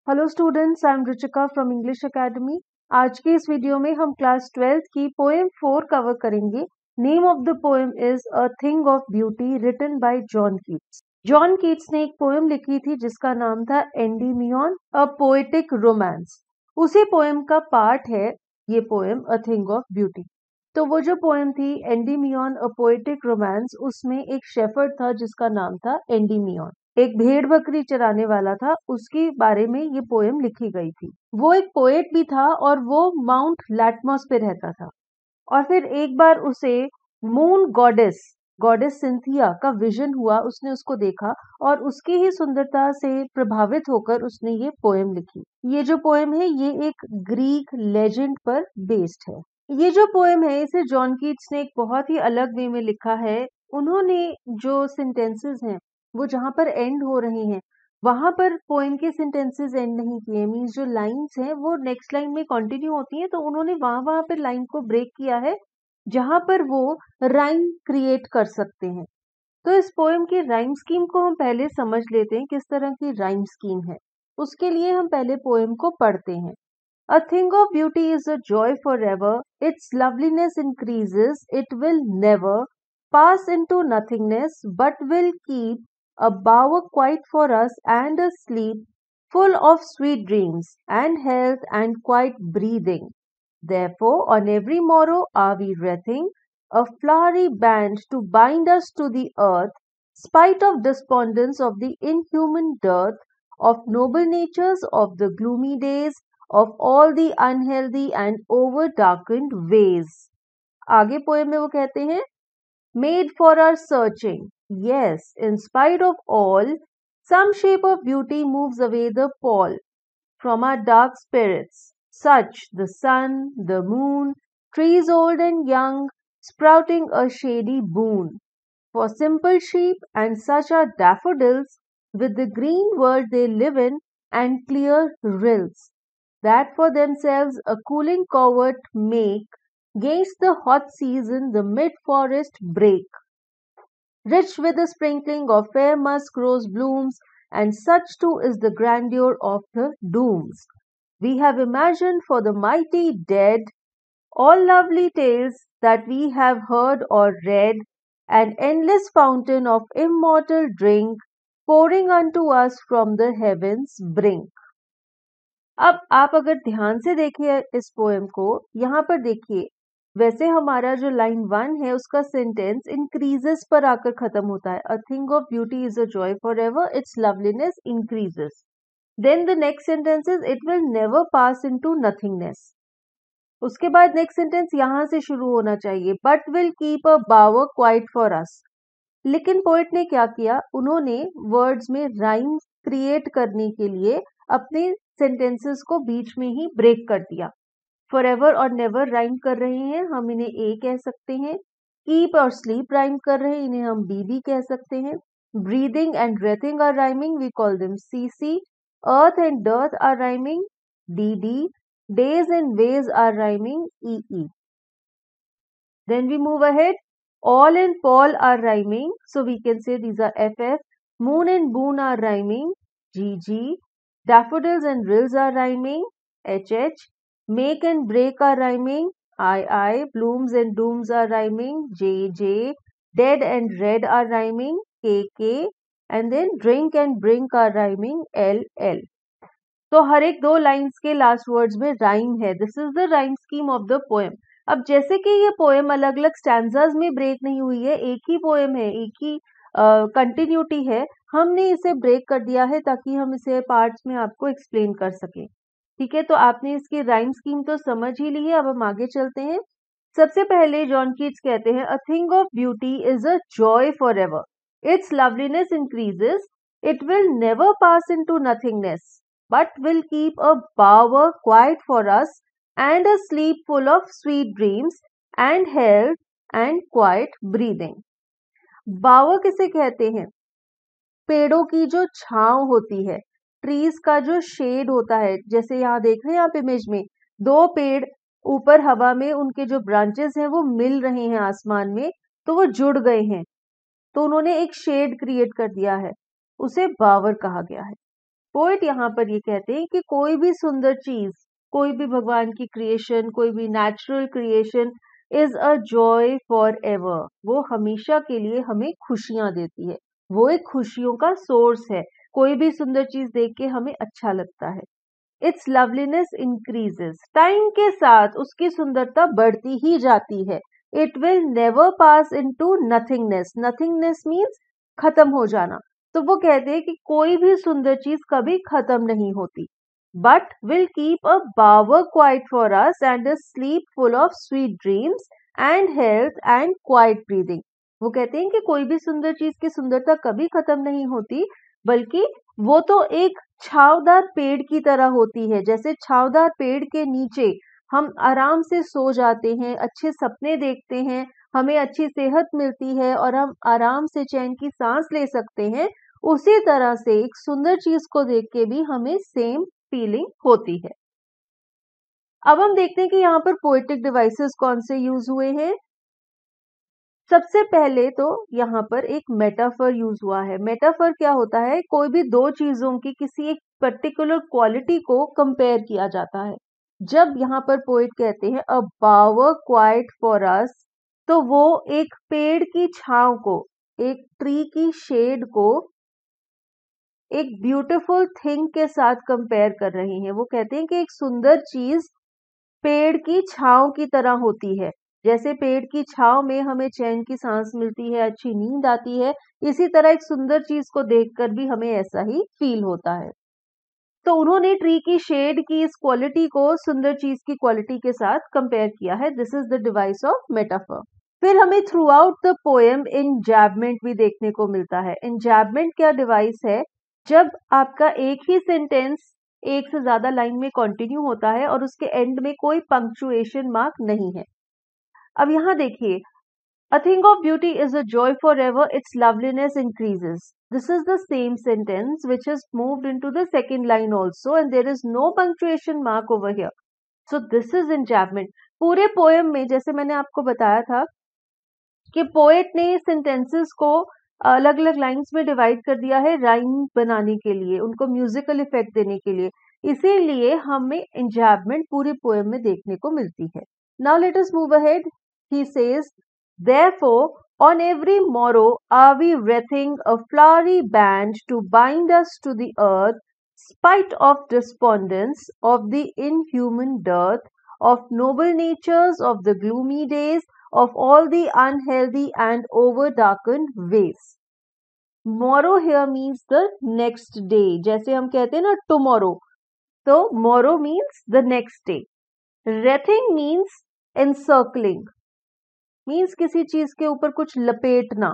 Hello students, I am Ruchika from English Academy. आज की इस वीडियो में हम क्लास 12th की पोएम 4 कवर करेंगे। Name of the poem is a thing of beauty, written by John Keats. John Keats ने एक पोएम लिखी थी जिसका नाम था एंडीमियन अ पोएटिक रोमांस। उसी पोएम का पार्ट है ये poem a thing of beauty. तो वो जो पोएम थी एंडीमियन अ पोएटिक रोमांस, उसमें एक शेफर्ड था जिसका नाम था एंडीमियन। एक भेड़ बकरी चराने वाला था, उसके बारे में ये पोएम लिखी गई थी। वो एक पोएट भी था और वो माउंट लैटमॉस पे रहता था। और फिर एक बार उसे मून गॉडेस गॉडेस सिंथिया का विजन हुआ। उसने उसको देखा और उसकी ही सुंदरता से प्रभावित होकर उसने ये पोएम लिखी। ये जो पोएम है ये एक ग्रीक लेजेंड पर बेस्ड है। ये जो पोएम है इसे जॉन कीट्स ने एक बहुत ही अलग वे में लिखा है। उन्होंने जो सेंटेंसेस हैं वो जहां पर एंड हो रहे हैं वहां पर पोएम के सेंटेंसेस एंड नहीं किए। मींस जो लाइंस हैं वो नेक्स्ट लाइन में कंटिन्यू होती हैं, तो उन्होंने वहां वहां पर लाइन को ब्रेक किया है जहां पर वो राइम क्रिएट कर सकते हैं। तो इस पोएम की राइम स्कीम को हम पहले समझ लेते हैं, किस तरह की राइम स्कीम है। उसके लिए हम पहले पोएम को पढ़ते हैं। A thing of beauty is a joy forever. Its loveliness increases. It will never pass into nothingness, but will keep a bower quiet for us and a sleep full of sweet dreams and health and quiet breathing. Therefore, on every morrow are we wreathing a flowery band to bind us to the earth, spite of despondence of the inhuman dearth of noble natures of the gloomy days of all the unhealthy and over darkened ways. आगे poem में वो कहते हैं made for our searching. Yes, in spite of all, some shape of beauty moves away the pall from our dark spirits. Such the sun, the moon, trees old and young, sprouting a shady boon. For simple sheep and such are daffodils, with the green world they live in, and clear rills, that for themselves a cooling covert make, gainst the hot season the mid-forest break, rich with a sprinkling of fair musk rose blooms, and such too is the grandeur of the dooms. We have imagined for the mighty dead all lovely tales that we have heard or read, an endless fountain of immortal drink, pouring unto us from the heavens brink. अब आप अगर ध्यान से देखिए इस poem को, यहाँ पर देखिए, वैसे हमारा जो लाइन 1 है उसका सेंटेंस इंक्रीजेस पर आकर खत्म होता है। A thing of beauty is a joy for ever, its loveliness increases. Then the next sentence is it will never pass into nothingness. उसके बाद नेक्स्ट सेंटेंस यहां से शुरू होना चाहिए, but will keep a bower quiet for us. लेकिन poet ने क्या किया, उन्होंने वर्ड्स में राइम क्रिएट करने के लिए अपने सेंटेंसेस को बीच में ही ब्रेक कर दिया। फॉरएवर और नेवर राइम कर रहे हैं, हम इन्हें ए कह सकते हैं। कीप और स्लीप राइम कर रहे हैं, इन्हें हम बी भी कह सकते हैं। Breathing and breathing are rhyming, we call them C C. Earth and dearth are rhyming, D D. Days and ways are rhyming, EE. Then we move ahead. All and Paul are rhyming, so we can say these are FF. Moon and boon are rhyming, GG. Daffodils and rills are rhyming, HH. Make and break are rhyming, II. Blooms and dooms are rhyming, JJ. Dead and red are rhyming, KK. And then drink and brink are rhyming, LL. तो हर एक 2 lines के last words में rhyme है। This is the rhyme scheme of the poem. अब जैसे कि ये poem अलग अलग स्टैंजाज में ब्रेक नहीं हुई है, एक ही पोएम है, एक ही कंटिन्यूटी है, हमने इसे ब्रेक कर दिया है ताकि हम इसे पार्ट्स में आपको एक्सप्लेन कर सकें। ठीक है, तो आपने इसकी राइम स्कीम तो समझ ही ली है। अब हम आगे चलते हैं। सबसे पहले जॉन कीट्स कहते हैं, a thing of beauty is a joy for ever, its loveliness increases, it will never pass into nothingness, but will keep a bower quiet for us and a sleep full of sweet dreams and health and quiet breathing. Bower किसे कहते हैं? पेड़ों की जो छांव होती है, trees का जो शेड होता है। जैसे यहाँ देख रहे हैं आप इमेज में 2 पेड़ ऊपर हवा में, उनके जो ब्रांचेस हैं वो मिल रहे हैं आसमान में, तो वो जुड़ गए हैं, तो उन्होंने एक शेड क्रिएट कर दिया है, उसे बावर कहा गया है। पोएट यहाँ पर ये कहते हैं कि कोई भी सुंदर चीज, कोई भी भगवान की क्रिएशन, कोई भी natural creation is a joy for ever. वो हमेशा के लिए हमें खुशियां देती है, वो एक खुशियों का सोर्स है। कोई भी सुंदर चीज देख के हमें अच्छा लगता है। इट्स लवलीनेस इंक्रीजेस, टाइम के साथ उसकी सुंदरता बढ़ती ही जाती है। It will never pass into nothingness, nothingness means खत्म हो जाना। तो वो कहते हैं कि कोई भी सुंदर चीज कभी खत्म नहीं होती, but will keep a bower quiet for us and a sleep full of sweet dreams and health and quiet breathing। वो कहते हैं कि कोई भी सुंदर चीज की सुंदरता कभी खत्म नहीं होती, बल्कि वो तो एक छावदार पेड़ की तरह होती है। जैसे छावदार पेड़ के नीचे हम आराम से सो जाते हैं, अच्छे सपने देखते हैं, हमें अच्छी सेहत मिलती है और हम आराम से चैन की सांस ले सकते हैं, उसी तरह से एक सुंदर चीज को देख के भी हमें सेम फीलिंग होती है। अब हम देखते हैं कि यहाँ पर पोएटिक डिवाइसेस कौन से यूज हुए हैं। सबसे पहले तो यहाँ पर एक मेटाफर यूज हुआ है। मेटाफर क्या होता है? कोई भी दो चीजों की किसी एक पर्टिकुलर क्वालिटी को कंपेयर किया जाता है। जब यहाँ पर पोएट कहते हैं a bower quiet for us, तो वो एक पेड़ की छांव को, एक ट्री की शेड को एक ब्यूटीफुल थिंग के साथ कंपेयर कर रहे हैं। वो कहते हैं कि एक सुंदर चीज पेड़ की छांव की तरह होती है। जैसे पेड़ की छांव में हमें चैन की सांस मिलती है, अच्छी नींद आती है, इसी तरह एक सुंदर चीज को देखकर भी हमें ऐसा ही फील होता है। तो उन्होंने ट्री की शेड की इस क्वालिटी को सुंदर चीज की क्वालिटी के साथ कंपेयर किया है। This is the device of metaphor. फिर हमें throughout the poem enjambment भी देखने को मिलता है। इंजैबमेंट क्या डिवाइस है? जब आपका एक ही सेंटेंस एक से ज्यादा लाइन में कंटिन्यू होता है और उसके एंड में कोई पंक्चुएशन मार्क नहीं है। अब यहाँ देखिए, a thing of beauty is a joy forever, its loveliness increases. This is the same sentence which is moved into the second line also, and there is no punctuation mark over here. So this is enjambment. पूरे poem में, जैसे मैंने आपको बताया था कि poet ने sentences को अलग अलग लाइंस में डिवाइड कर दिया है राइम बनाने के लिए, उनको म्यूजिकल इफेक्ट देने के लिए, इसीलिए हमें एंजैबमेंट पूरे पोएम में देखने को मिलती है। Now let us move ahead. He says, therefore on every morrow are we wreathing a flowery band to bind us to the earth, spite of despondence, of the inhuman dearth, of noble natures, of the gloomy days, of all the unhealthy and over-darkened ways. Morrow here means the next day. जैसे हम कहते हैं ना tomorrow, तो morrow means the next day. Wreathing means encircling, means किसी चीज के ऊपर कुछ लपेटना।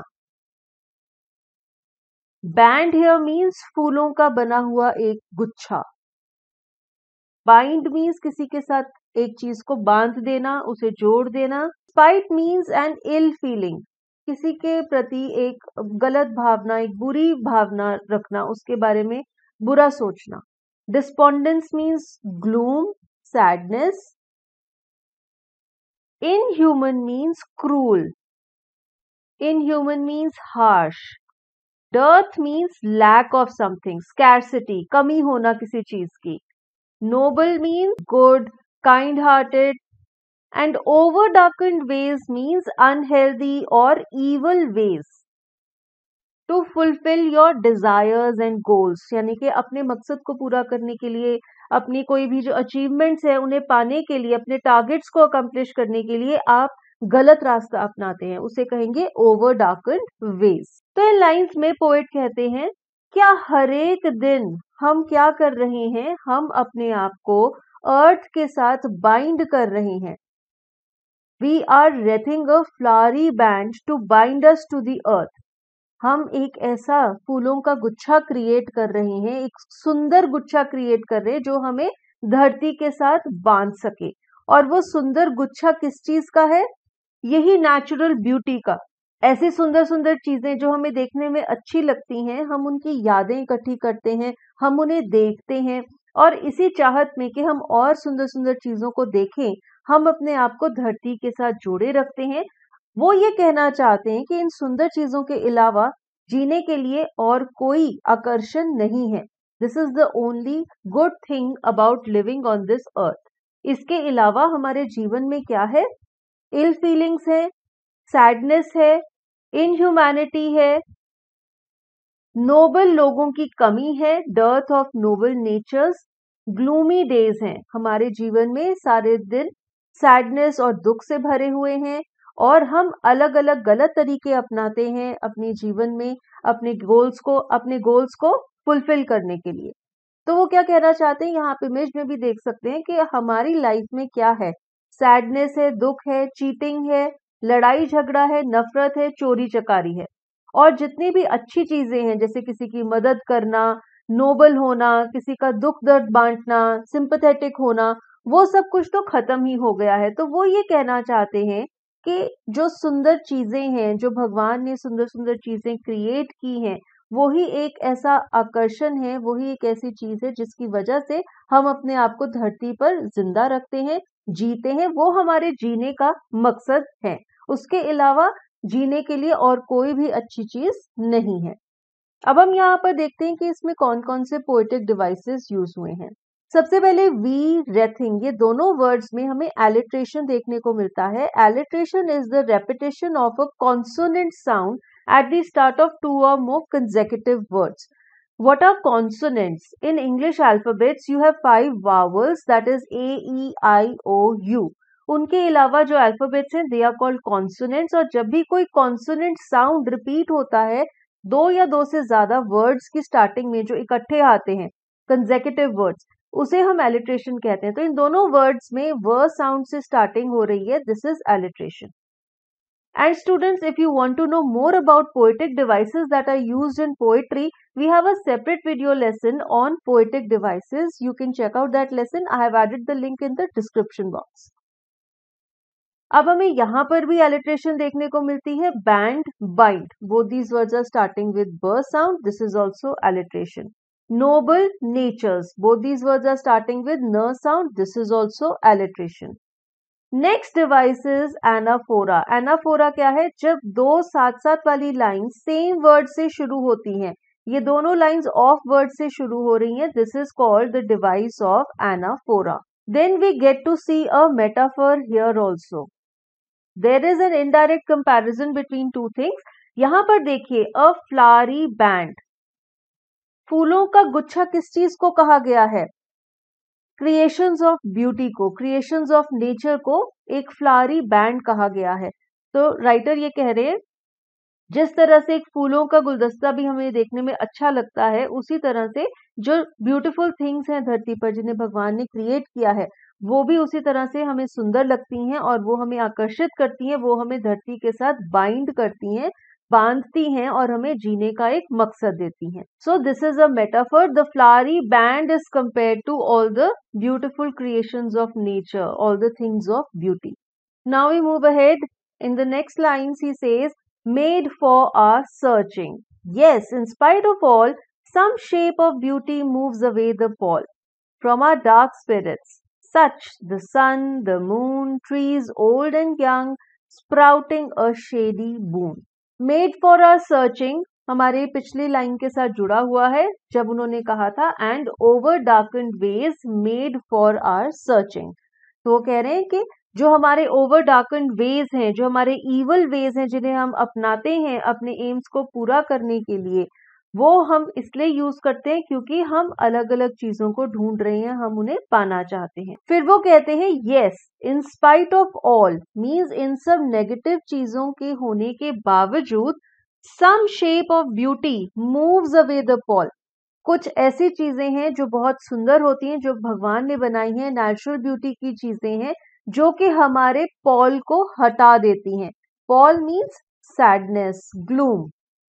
Band here means फूलों का बना हुआ एक गुच्छा। Bind means किसी के साथ एक चीज को बांध देना, उसे जोड़ देना। Spite means an ill feeling, किसी के प्रति एक गलत भावना, एक बुरी भावना रखना, उसके बारे में बुरा सोचना। Despondence means gloom, sadness. Inhuman means cruel. Inhuman means harsh. Dearth means lack of something, scarcity, कमी होना किसी चीज की। Noble means good, kind-hearted, and over-darkened ways means unhealthy or evil ways. To fulfill your desires and goals, यानी कि अपने मकसद को पूरा करने के लिए, अपनी कोई भी जो अचीवमेंट्स है उन्हें पाने के लिए, अपने टारगेट्स को अकम्प्लिश करने के लिए आप गलत रास्ता अपनाते हैं, उसे कहेंगे ओवर डार्कन्ड वेज। तो इन लाइंस में पोएट कहते हैं, क्या हर एक दिन हम क्या कर रहे हैं? हम अपने आप को अर्थ के साथ बाइंड कर रहे हैं। We are wreathing a flowery band to bind us to the earth. हम एक ऐसा फूलों का गुच्छा क्रिएट कर रहे हैं, एक सुंदर गुच्छा क्रिएट कर रहे हैं जो हमें धरती के साथ बांध सके। और वो सुंदर गुच्छा किस चीज का है? यही नेचुरल ब्यूटी का। ऐसी सुंदर सुंदर चीजें जो हमें देखने में अच्छी लगती हैं, हम उनकी यादें इकट्ठी करते हैं, हम उन्हें देखते हैं, और इसी चाहत में कि हम और सुंदर सुंदर चीजों को देखें, हम अपने आप को धरती के साथ जोड़े रखते हैं। वो ये कहना चाहते हैं कि इन सुंदर चीजों के अलावा जीने के लिए और कोई आकर्षण नहीं है। This is the only good thing about living on this earth. इसके अलावा हमारे जीवन में क्या है? इल फीलिंग्स है, सैडनेस है, इनह्यूमैनिटी है, नोबल लोगों की कमी है, dearth of noble natures, gloomy days हैं. हमारे जीवन में सारे दिन सैडनेस और दुख से भरे हुए हैं और हम अलग अलग गलत तरीके अपनाते हैं अपने जीवन में अपने गोल्स को फुलफिल करने के लिए. तो वो क्या कहना चाहते हैं, यहाँ पे इमेज में भी देख सकते हैं कि हमारी लाइफ में क्या है. सैडनेस है, दुख है, चीटिंग है, लड़ाई झगड़ा है, नफरत है, चोरी चकारी है. और जितनी भी अच्छी चीजें हैं जैसे किसी की मदद करना, नोबल होना, किसी का दुख दर्द बांटना, सिंपैथेटिक होना, वो सब कुछ तो खत्म ही हो गया है. तो वो ये कहना चाहते हैं कि जो सुंदर चीजें हैं, जो भगवान ने सुंदर सुंदर चीजें क्रिएट की हैं, वही एक ऐसा आकर्षण है, वही एक ऐसी चीज है जिसकी वजह से हम अपने आप को धरती पर जिंदा रखते हैं, जीते हैं. वो हमारे जीने का मकसद है. उसके अलावा जीने के लिए और कोई भी अच्छी चीज नहीं है. अब हम यहाँ पर देखते हैं कि इसमें कौन कौन से पोएटिक डिवाइसेस यूज हुए हैं. सबसे पहले वी, रेथिंग, ये दोनों वर्ड्स में हमें एलिट्रेशन देखने को मिलता है. Alliteration is the repetition of a consonant sound at the start of two or more consecutive words. What are consonants? In English alphabets, you have 5 vowels, that is A, E, I, O, U. उनके अलावा जो alphabets हैं they are called consonants. और जब भी कोई consonant sound repeat होता है दो या दो से ज्यादा वर्ड्स की स्टार्टिंग में जो इकट्ठे आते हैं कंसेक्यूटिव वर्ड्स, उसे हम एलिट्रेशन कहते हैं. तो इन दोनों वर्ड्स में व साउंड से स्टार्टिंग हो रही है, this is alliteration. And students, if you want to know more about poetic devices that are used in poetry, we have a separate video lesson on poetic devices. You can check out that lesson. I have added the link in the description box. अब हमें यहाँ पर भी alliteration देखने को मिलती है. band, bind, both these words are starting with b sound. This is also alliteration. Noble, natures, both these words are starting with n sound. This is also alliteration. Next device is anaphora. Anaphora क्या है? जब दो साथ साथ वाली line same word से शुरू होती हैं, ये दोनों लाइंस ऑफ वर्ड से शुरू हो रही हैं, this is called the device of anaphora. Then we get to see a metaphor here also. There is an indirect comparison between two things. यहां पर देखिए, अ फ्लावरी बैंड, फूलों का गुच्छा किस चीज को कहा गया है? क्रिएशंस ऑफ ब्यूटी को, क्रिएशंस ऑफ नेचर को एक फ्लावरी बैंड कहा गया है. तो राइटर ये कह रहे हैं जिस तरह से एक फूलों का गुलदस्ता भी हमें देखने में अच्छा लगता है, उसी तरह से जो ब्यूटीफुल थिंग्स हैं धरती पर जिन्हें भगवान ने क्रिएट किया है, वो भी उसी तरह से हमें सुंदर लगती हैं और वो हमें आकर्षित करती हैं, वो हमें धरती के साथ बाइंड करती हैं, बांधती हैं और हमें जीने का एक मकसद देती हैं. So this is a metaphor. The flowery band is compared to all the beautiful creations of nature, all the things of beauty. Now we move ahead. In the next lines he says, made for our searching. Yes, in spite of all, some shape of beauty moves away the pall from our dark spirits. Such the sun, the moon, trees old and young, sprouting a shady boon. Made for our searching हमारे पिछली line के साथ जुड़ा हुआ है जब उन्होंने कहा था and over darkened ways made for our searching. तो वो कह रहे हैं कि जो हमारे ओवर डार्कन वेज हैं, जो हमारे इवल वेज हैं, जिन्हें हम अपनाते हैं अपने एम्स को पूरा करने के लिए, वो हम इसलिए यूज करते हैं क्योंकि हम अलग अलग चीजों को ढूंढ रहे हैं, हम उन्हें पाना चाहते हैं. फिर वो कहते हैं yes, in spite of all means इन सब नेगेटिव चीजों के होने के बावजूद, some shape of beauty moves away the pall. कुछ ऐसी चीजें हैं जो बहुत सुंदर होती हैं, जो भगवान ने बनाई हैं, नेचुरल ब्यूटी की चीजें हैं, जो कि हमारे पॉल को हटा देती हैं. Pall means sadness, gloom.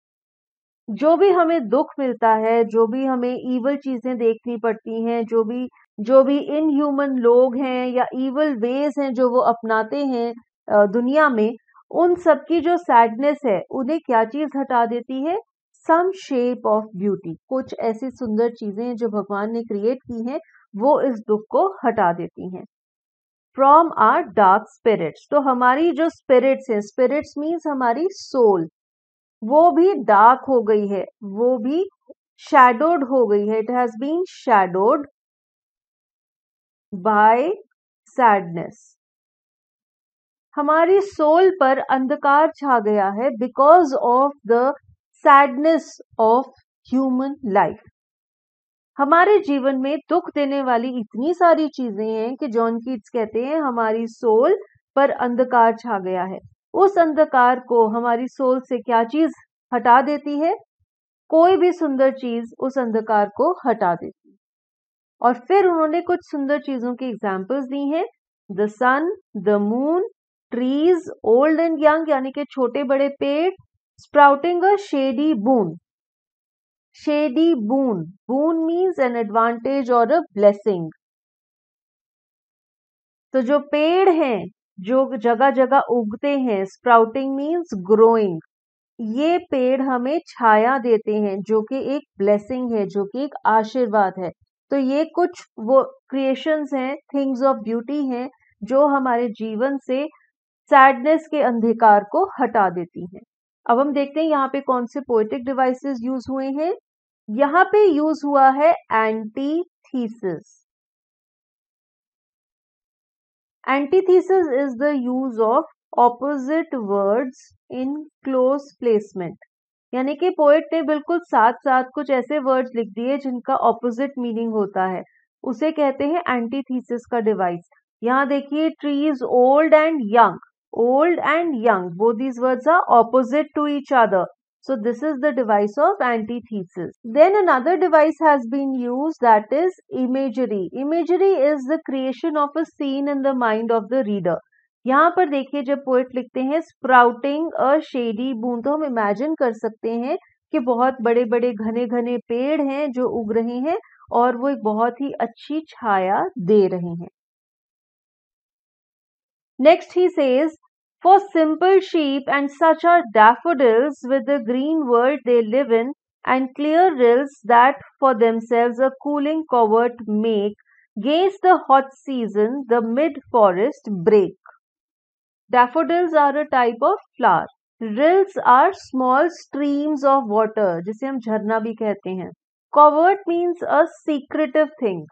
जो भी हमें दुख मिलता है, जो भी हमें इवल चीजें देखनी पड़ती हैं, जो भी इनह्यूमन लोग हैं या इवल वेज हैं जो वो अपनाते हैं दुनिया में, उन सब की जो सैडनेस है उन्हें क्या चीज हटा देती है? Some shape of beauty. कुछ ऐसी सुंदर चीजें जो भगवान ने क्रिएट की हैं, वो इस दुख को हटा देती हैं. From our dark spirits. तो हमारी जो स्पिरिट्स है, स्पिरिट्स मीन्स हमारी सोल, वो भी डार्क हो गई है, वो भी शैडोड हो गई है, it has been shadowed by sadness. हमारी सोल पर अंधकार छा गया है because of the sadness of human life. हमारे जीवन में दुख देने वाली इतनी सारी चीजें हैं कि जॉन कीट्स कहते हैं हमारी सोल पर अंधकार छा गया है। उस अंधकार को हमारी सोल से क्या चीज हटा देती है? कोई भी सुंदर चीज उस अंधकार को हटा देती है। और फिर उन्होंने कुछ सुंदर चीजों की एग्जाम्पल्स दी हैं, the sun, the moon, trees, old and young यानी कि छोटे बड़े पेड़, sprouting a shady boon. Shady boon, boon means an advantage और अ ब्लेसिंग। तो जो पेड़ हैं जो जगह जगह उगते हैं, स्प्राउटिंग मीन्स ग्रोइंग, ये पेड़ हमें छाया देते हैं जो कि एक ब्लेसिंग है, जो कि एक आशीर्वाद है। तो ये कुछ वो क्रिएशंस हैं, थिंग्स ऑफ ब्यूटी हैं जो हमारे जीवन से सैडनेस के अंधकार को हटा देती हैं। अब हम देखते हैं यहाँ पे कौन से पोएटिक डिवाइसेस यूज हुए हैं। यहाँ पे यूज हुआ है antithesis. Antithesis is the use of opposite words in close placement, यानी कि पोएट ने बिल्कुल साथ साथ कुछ ऐसे वर्ड्स लिख दिए जिनका ऑपोजिट मीनिंग होता है, उसे कहते हैं एंटीथीसिस का डिवाइस। यहाँ देखिए, trees old and young, old and young, both these words are opposite to each other, so this is the device of antithesis. Then another device has been used, that is imagery. Imagery is the creation of a scene in the mind of the reader. यहाँ पर देखिए, जब poet लिखते हैं sprouting a shady बून, तो हम imagine कर सकते हैं कि बहुत बड़े बड़े घने घने पेड़ हैं जो उग रहे हैं और वो एक बहुत ही अच्छी छाया दे रहे हैं। Next he says, for simple sheep and such are daffodils with the green world they live in, and clear rills that for themselves a cooling covert make, gainst the hot season the mid-forest break. Daffodils are a type of flower. Rills are small streams of water, जिसे हम झरना भी कहते हैं. Covert means a secretive thing.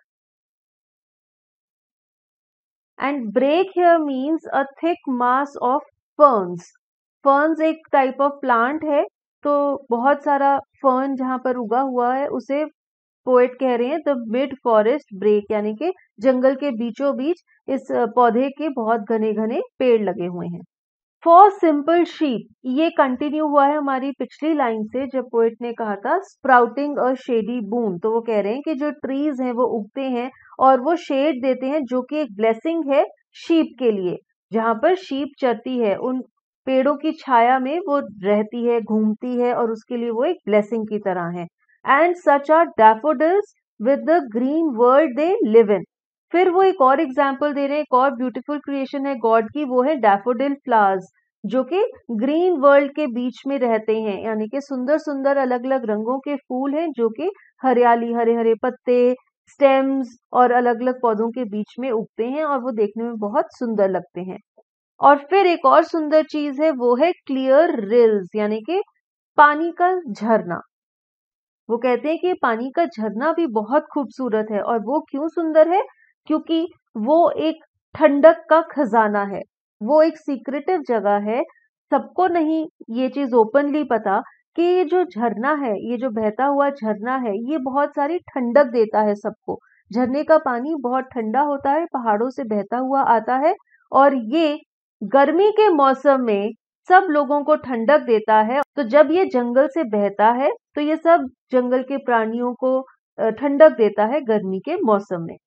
And break here means a thick mass of ferns. Ferns एक type of plant है, तो बहुत सारा फर्न जहां पर उगा हुआ है उसे पोएट कह रहे हैं द मिड फॉरेस्ट ब्रेक, यानी कि जंगल के बीचों बीच इस पौधे के बहुत घने घने पेड़ लगे हुए हैं। फॉर सिंपल शीप, ये कंटिन्यू हुआ है हमारी पिछली लाइन से जब पोएट ने कहा था स्प्राउटिंग अ शेडी बून, तो वो कह रहे हैं कि जो ट्रीज हैं वो उगते हैं और वो शेड देते हैं जो कि एक ब्लेसिंग है शीप के लिए। जहां पर शीप चरती है उन पेड़ों की छाया में वो रहती है, घूमती है और उसके लिए वो एक ब्लेसिंग की तरह है। And such are daffodils with the green world they live in. फिर वो एक और एग्जाम्पल दे रहे हैं, एक और ब्यूटीफुल क्रिएशन है गॉड की, वो है डैफोडिल फ्लावर्स जो कि ग्रीन वर्ल्ड के बीच में रहते हैं, यानी कि सुंदर सुंदर अलग अलग रंगों के फूल हैं जो कि हरियाली, हरे हरे पत्ते, स्टेम्स और अलग अलग पौधों के बीच में उगते हैं और वो देखने में बहुत सुंदर लगते हैं। और फिर एक और सुंदर चीज है, वो है क्लियर रिल्स, यानी कि पानी का झरना। वो कहते हैं कि पानी का झरना भी बहुत खूबसूरत है, और वो क्यों सुंदर है? क्योंकि वो एक ठंडक का खजाना है, वो एक सीक्रेटिव जगह है। सबको नहीं ये चीज ओपनली पता कि ये जो झरना है, ये जो बहता हुआ झरना है, ये बहुत सारी ठंडक देता है सबको। झरने का पानी बहुत ठंडा होता है, पहाड़ों से बहता हुआ आता है और ये गर्मी के मौसम में सब लोगों को ठंडक देता है। तो जब ये जंगल से बहता है तो ये सब जंगल के प्राणियों को ठंडक देता है गर्मी के मौसम में।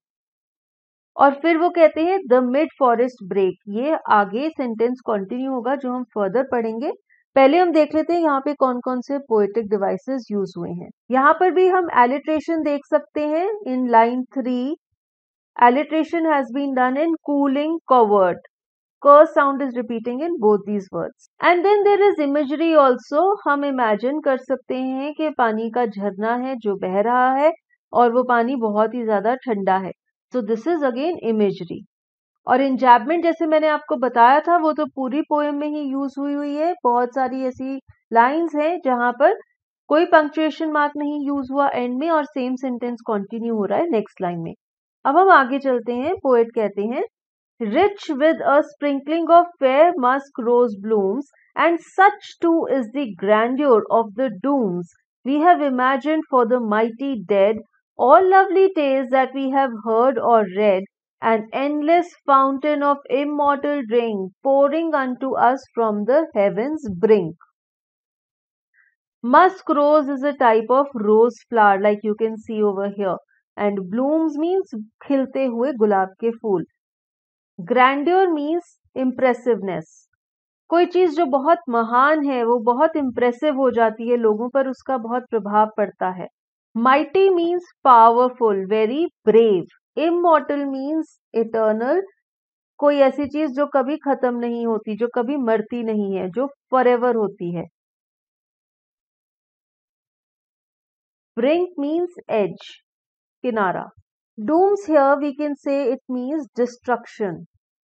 और फिर वो कहते हैं द मिड फॉरेस्ट ब्रेक, ये आगे सेंटेंस कंटिन्यू होगा जो हम फर्दर पढ़ेंगे। पहले हम देख लेते हैं यहाँ पे कौन कौन से पोएटिक डिवाइसेस यूज हुए हैं। यहाँ पर भी हम एलिट्रेशन देख सकते हैं in line 3। Alliteration has been done in cooling covert, क sound is repeating in both these words. And then there is imagery also, हम इमेजिन कर सकते हैं कि पानी का झरना है जो बह रहा है और वो पानी बहुत ही ज्यादा ठंडा है, so this is again imagery। और इंजैबमेंट जैसे मैंने आपको बताया था वो तो पूरी पोएम में ही यूज हुई है। बहुत सारी ऐसी लाइंस हैं जहां पर कोई पंक्चुएशन मार्क नहीं यूज हुआ एंड में और सेम सेंटेंस कंटिन्यू हो रहा है नेक्स्ट लाइन में। अब हम आगे चलते हैं। पोएट कहते हैं, rich with a sprinkling of fair musk rose blooms, and such too is the grandeur of the dooms we have imagined for the mighty dead, all lovely tales that we have heard or read, an endless fountain of immortal drink pouring unto us from the heavens brink. Musk rose is a type of rose flower like you can see over here, and blooms means खिलते हुए गुलाब के फूल। Grandeur means impressiveness, कोई चीज जो बहुत महान है वो बहुत इम्प्रेसिव हो जाती है, लोगों पर उसका बहुत प्रभाव पड़ता है। Mighty means powerful, very brave. Immortal means eternal, कोई ऐसी चीज जो कभी खत्म नहीं होती, जो कभी मरती नहीं है, जो फॉरएवर होती है। ब्रिंक मीन्स एज, किनारा। Dooms here we can say it means destruction.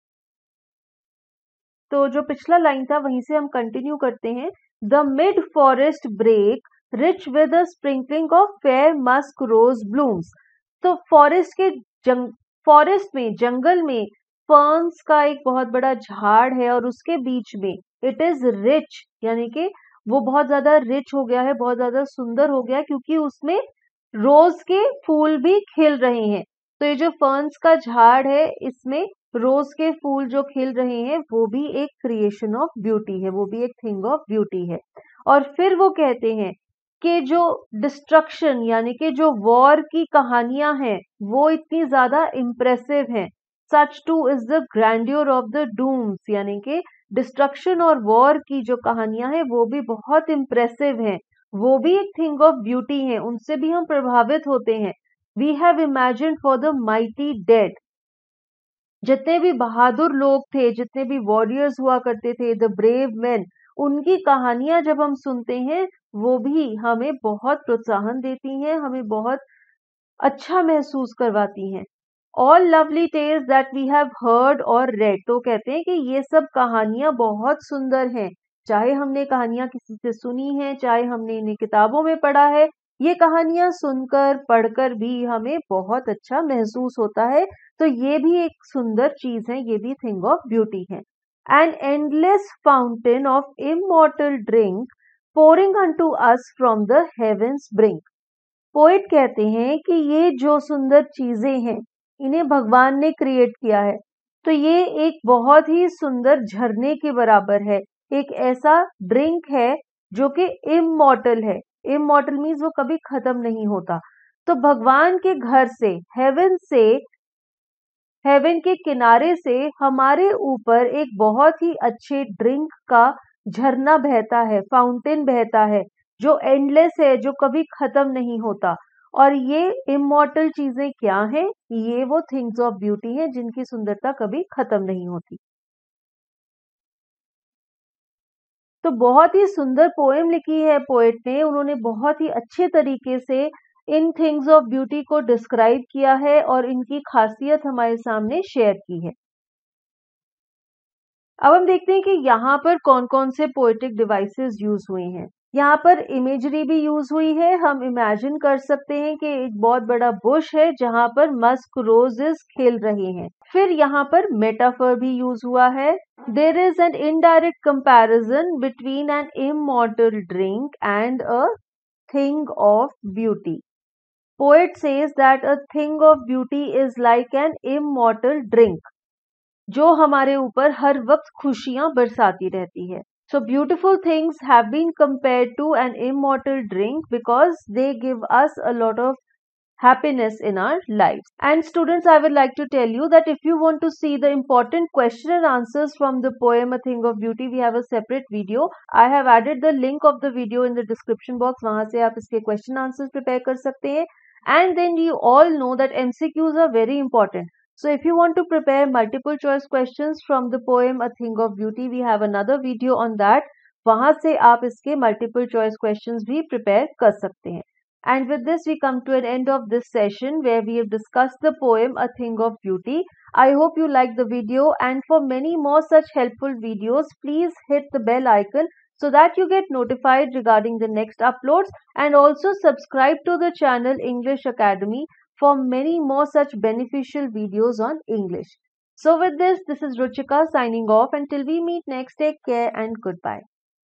तो जो पिछला लाइन था वहीं से हम कंटिन्यू करते हैं। The mid forest break, rich with a sprinkling of fair musk rose blooms. तो फॉरेस्ट में, जंगल में फर्न्स का एक बहुत बड़ा झाड़ है और उसके बीच में इट इज रिच, यानी कि वो बहुत ज्यादा रिच हो गया है, बहुत ज्यादा सुंदर हो गया है, क्योंकि उसमें रोज के फूल भी खिल रहे हैं। तो ये जो फर्न्स का झाड़ है इसमें रोज के फूल जो खिल रहे हैं वो भी एक क्रिएशन ऑफ ब्यूटी है, वो भी एक थिंग ऑफ ब्यूटी है। और फिर वो कहते हैं कि जो डिस्ट्रक्शन यानी कि जो वॉर की कहानियां हैं वो इतनी ज्यादा इम्प्रेसिव हैं। Such too is the grandeur of the dooms, यानी कि डिस्ट्रक्शन और वॉर की जो कहानियां हैं वो भी बहुत इम्प्रेसिव हैं, वो भी एक थिंग ऑफ ब्यूटी है, उनसे भी हम प्रभावित होते हैं। We have imagined for the mighty dead, जितने भी बहादुर लोग थे, जितने भी वॉरियर्स हुआ करते थे, द ब्रेव मैन, उनकी कहानियां जब हम सुनते हैं वो भी हमें बहुत प्रोत्साहन देती हैं, हमें बहुत अच्छा महसूस करवाती हैं। All lovely tales that we have heard or read, तो कहते हैं कि ये सब कहानियां बहुत सुंदर हैं, चाहे हमने कहानियां किसी से सुनी हैं, चाहे हमने इन्हें किताबों में पढ़ा है, ये कहानियां सुनकर पढ़कर भी हमें बहुत अच्छा महसूस होता है। तो ये भी एक सुंदर चीज है, ये भी थिंग ऑफ ब्यूटी है। An endless fountain of immortal drink pouring unto us from the heavens brink. Poet कहते हैं कि ये जो सुंदर चीजें हैं इन्हें भगवान ने क्रिएट किया है, तो ये एक बहुत ही सुंदर झरने के बराबर है, एक ऐसा ड्रिंक है जो कि इमॉर्टल है। इमॉर्टल मीन्स वो कभी खत्म नहीं होता। तो भगवान के घर से, हेवन के किनारे से हमारे ऊपर एक बहुत ही अच्छे ड्रिंक का झरना बहता है, फाउंटेन बहता है, जो एंडलेस है, जो कभी खत्म नहीं होता। और ये इमॉर्टल चीजें क्या हैं? ये वो थिंग्स ऑफ ब्यूटी हैं जिनकी सुंदरता कभी खत्म नहीं होती। तो बहुत ही सुंदर पोएम लिखी है पोएट ने, उन्होंने बहुत ही अच्छे तरीके से इन थिंग्स ऑफ ब्यूटी को डिस्क्राइब किया है और इनकी खासियत हमारे सामने शेयर की है। अब हम देखते हैं कि यहाँ पर कौन कौन से पोएटिक डिवाइसेस यूज हुए हैं। यहाँ पर इमेजरी भी यूज हुई है। हम इमेजिन कर सकते हैं कि एक बहुत बड़ा बुश है जहाँ पर मस्क रोजेस खिल रहे हैं। फिर यहाँ पर मेटाफर भी यूज हुआ है। There is an indirect comparison between an immortal drink and a thing of beauty. Poet says that a thing of beauty is like an immortal drink, जो हमारे ऊपर हर वक्त खुशियां बरसाती रहती है। So beautiful things have been compared to an immortal drink because they give us a lot of happiness in our lives. And students, I would like to tell you that if you want to see the important question and answers from the poem A Thing of Beauty, we have a separate video. I have added the link of the video in the description box. वहां से आप इसके question answers prepare कर सकते हैं. And then you all know that MCQs are very important. So if you want to prepare multiple choice questions from the poem A Thing of Beauty, we have another video on that. वहां से आप इसके multiple choice questions भी prepare कर सकते हैं. And with this we come to an end of this session where we have discussed the poem A Thing of Beauty. I hope you liked the video, and for many more such helpful videos, please hit the bell icon so that you get notified regarding the next uploads, and also subscribe to the channel English Academy for many more such beneficial videos on English. So with this is Ruchika signing off. Until we meet next, take care and goodbye.